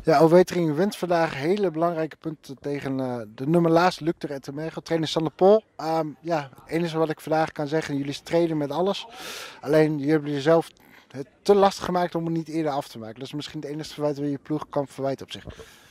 Ja, Overwetering wint vandaag hele belangrijke punten tegen de nummer laatst, Luc de Rettenberger. Trainer Sander Pol. Ja, het enige wat ik vandaag kan zeggen, jullie streden met alles. Alleen, jullie hebben jezelf het te lastig gemaakt om het niet eerder af te maken. Dat is misschien het enige verwijt waar je ploeg kan verwijten op zich.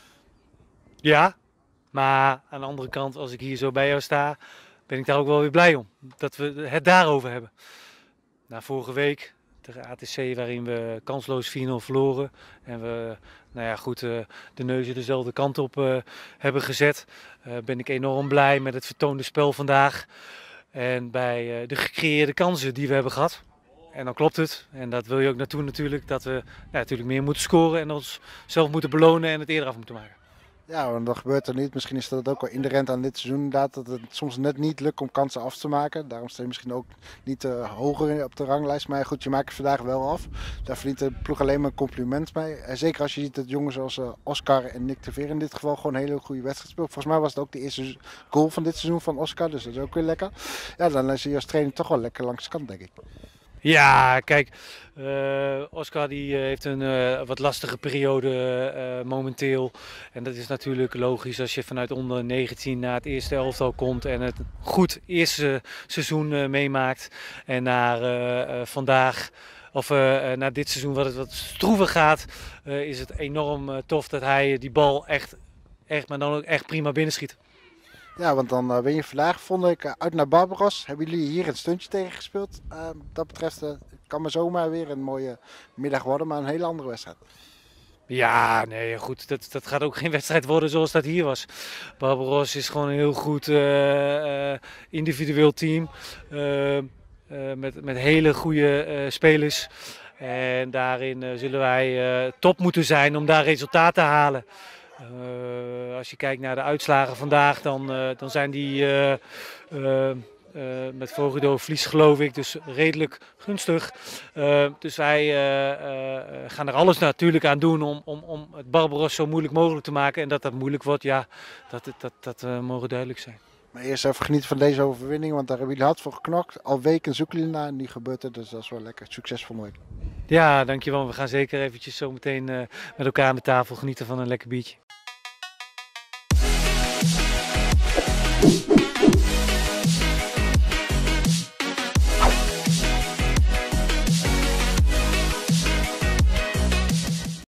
Ja, maar aan de andere kant, als ik hier zo bij jou sta, ben ik daar ook wel weer blij om. Dat we het daarover hebben. Na vorige week tegen ATC, waarin we kansloos 4-0 verloren. En we, nou ja, goed, de neuzen dezelfde kant op hebben gezet. Ben ik enorm blij met het vertoonde spel vandaag. En bij de gecreëerde kansen die we hebben gehad. En dan klopt het. En dat wil je ook naartoe natuurlijk. Dat we natuurlijk meer moeten scoren en ons zelf moeten belonen en het eerder af moeten maken. Ja, want dat gebeurt er niet. Misschien is dat ook wel inherent aan dit seizoen inderdaad. Dat het soms net niet lukt om kansen af te maken. Daarom sta je misschien ook niet hoger op de ranglijst. Maar goed, je maakt het vandaag wel af. Daar verdient de ploeg alleen maar een compliment mee. En zeker als je ziet dat jongens zoals Oscar en Nick de Veer in dit geval gewoon een hele goede wedstrijd spelen. Volgens mij was het ook de eerste goal van dit seizoen van Oscar. Dus dat is ook weer lekker. Ja, dan zie je als trainer toch wel lekker langs de kant, denk ik. Ja, kijk, Oscar die heeft een wat lastige periode momenteel. En dat is natuurlijk logisch als je vanuit onder 19 naar het eerste elftal komt en het goed eerste seizoen meemaakt. En naar vandaag, of naar dit seizoen wat stroever gaat, is het enorm tof dat hij die bal echt, maar dan ook echt prima binnenschiet. Ja, want dan ben je vandaag, vond ik, uit naar Barbaros. Hebben jullie hier een stuntje tegen gespeeld? Dat betreft kan maar zomaar weer een mooie middag worden, maar een hele andere wedstrijd. Ja, nee, goed. Dat gaat ook geen wedstrijd worden zoals dat hier was. Barbaros is gewoon een heel goed individueel team. Met hele goede spelers. En daarin zullen wij top moeten zijn om daar resultaat te halen. Als je kijkt naar de uitslagen vandaag, dan zijn die met Vogedo verlies geloof ik, dus redelijk gunstig. Dus wij gaan er alles natuurlijk aan doen om het Barbaros zo moeilijk mogelijk te maken. En dat dat moeilijk wordt, ja, dat mogen duidelijk zijn. Maar eerst even genieten van deze overwinning, want daar hebben jullie hard voor geknokt. Al weken zoeken jullie naar en die gebeurt er, dus dat is wel lekker. Succes van week. Ja, dankjewel. We gaan zeker eventjes zo meteen met elkaar aan de tafel genieten van een lekker biertje.